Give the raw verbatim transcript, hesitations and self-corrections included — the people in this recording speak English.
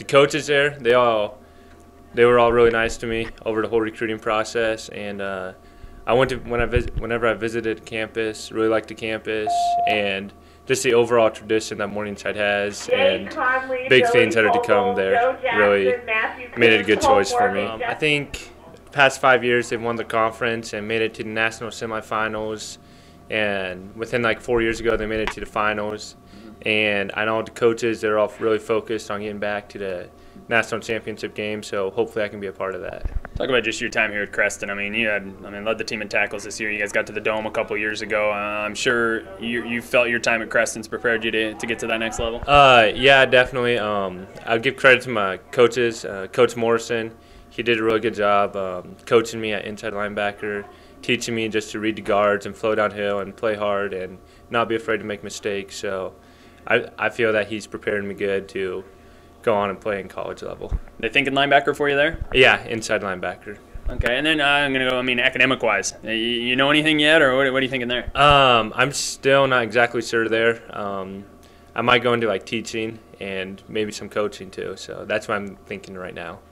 the coaches there, they all they were all really nice to me over the whole recruiting process, and uh, I went to when I vis whenever I visited campus, really liked the campus and just the overall tradition that Morningside has, and big things that are to come there really made it a good choice for me. Um, I think the past five years they've won the conference and made it to the national semifinals, and within like four years ago they made it to the finals. And I know the coaches, they're all really focused on getting back to the national championship game, so hopefully I can be a part of that. Talk about just your time here at Creston. I mean, you had, I mean, led the team in tackles this year. You guys got to the Dome a couple years ago. Uh, I'm sure you, you felt your time at Creston's prepared you to, to get to that next level. Uh, yeah, definitely. Um, I'll give credit to my coaches. Uh, Coach Morrison, he did a really good job um, coaching me at inside linebacker, teaching me just to read the guards and flow downhill and play hard and not be afraid to make mistakes. So I, I feel that he's preparing me good to go on and play in college level. They thinking linebacker for you there? Yeah, inside linebacker. Okay, and then uh, I'm going to go, I mean, academic-wise. You, you know anything yet, or what, what are you thinking there? Um, I'm still not exactly sure there. Um, I might go into like teaching and maybe some coaching too, so that's what I'm thinking right now.